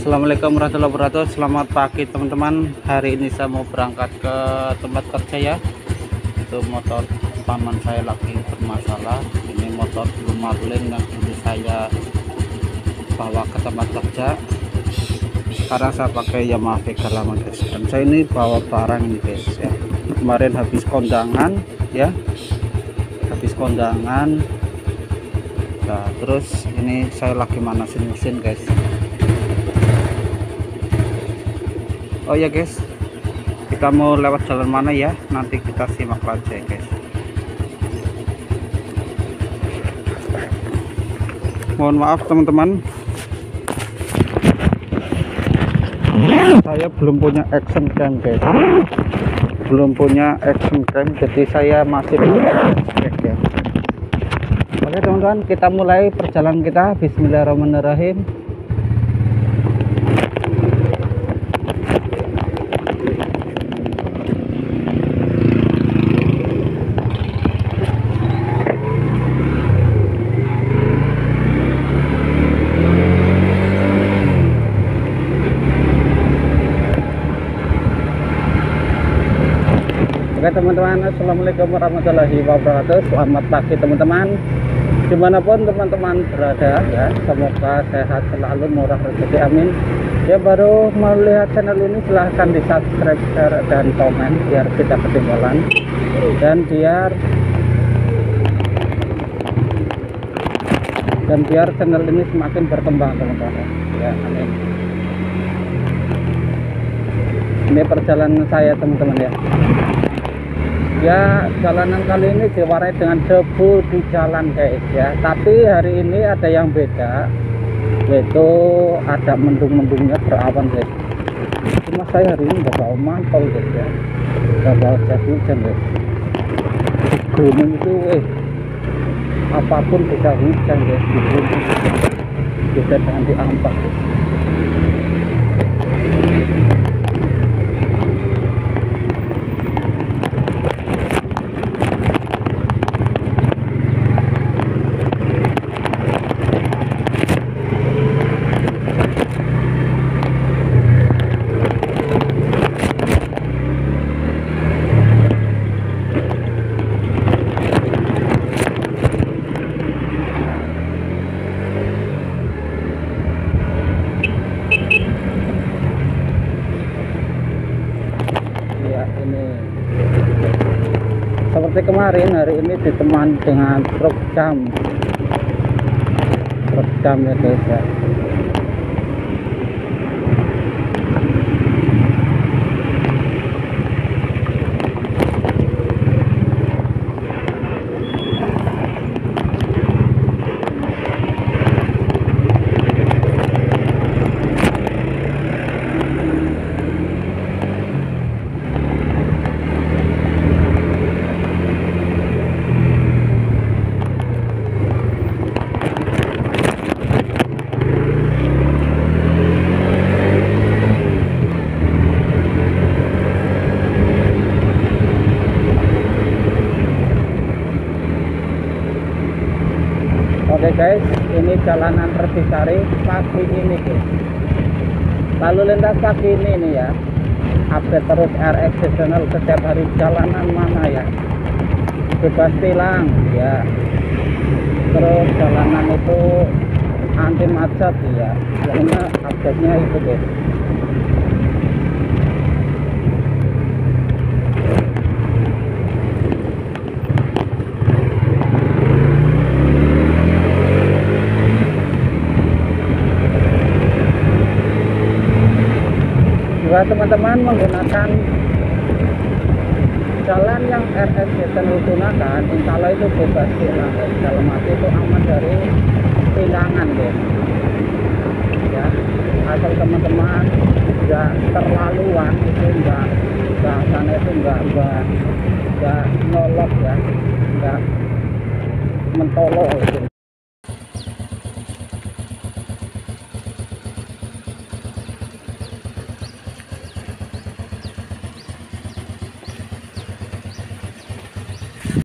Assalamualaikum warahmatullahi wabarakatuh. Selamat pagi teman-teman. Hari ini saya mau berangkat ke tempat kerja ya. Itu motor paman saya lagi bermasalah. Ini motor Blue Marlin yang dulu saya bawa ke tempat kerja. Sekarang saya pakai Yamaha Vega lama guys. Dan saya ini bawa barang ini guys ya. Kemarin habis kondangan ya. Habis kondangan. Nah, terus ini saya lagi manasin mesin guys. Oh ya guys, kita mau lewat jalan mana ya, nanti kita simak aja ya guys. Mohon maaf teman-teman, saya belum punya action cam guys, belum punya action cam, jadi saya masih cek ya. Oke teman-teman, kita mulai perjalanan kita. Bismillahirrahmanirrahim. Oke teman-teman, assalamualaikum warahmatullahi wabarakatuh. Selamat pagi teman-teman, dimanapun teman-teman berada ya. Semoga sehat selalu, murah rezeki, amin. Ya, baru melihat channel ini silahkan di subscribe, share, dan komen biar tidak ketinggalan dan biar channel ini semakin berkembang teman-teman ya, amin. Ini perjalanan saya teman-teman ya. Ya, jalanan kali ini diwarnai dengan debu di jalan guys ya. Tapi hari ini ada yang beda, yaitu ada mendung-mendungnya berawan guys. Cuma saya hari ini nggak bawa mantel guys ya, nggak bawa jas hujan guys. Gunung itu apapun bisa hujan guys di gunung, bisa dengan di ampas guys. Ini seperti kemarin, hari ini ditemani dengan truk jam ya guys ya. Oke guys, ini jalanan Rebisari pagi ini guys. Lalu lintas pagi ini nih ya, update terus RX seasonal setiap hari. Jalanan mana ya, bebas tilang ya, terus jalanan itu anti macet ya. Pokoknya update nya itu guys. Jika teman-teman menggunakan jalan yang RX seasonal gunakan, insya Allah itu bebas tilang guys. Dalam arti itu aman dari tilangan guys ya, asal teman-teman nggak terlaluan, itu nggak sana itu nggak nyolok ya, nggak mentolok gitu.